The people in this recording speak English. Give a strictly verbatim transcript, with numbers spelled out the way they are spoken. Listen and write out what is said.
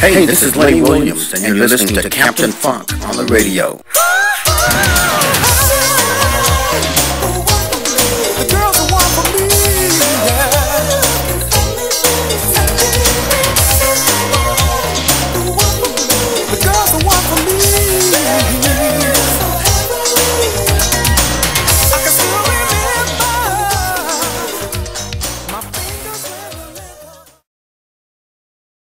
Hey, this is Lenny Williams, and you're listening to Captain Funk on the radio.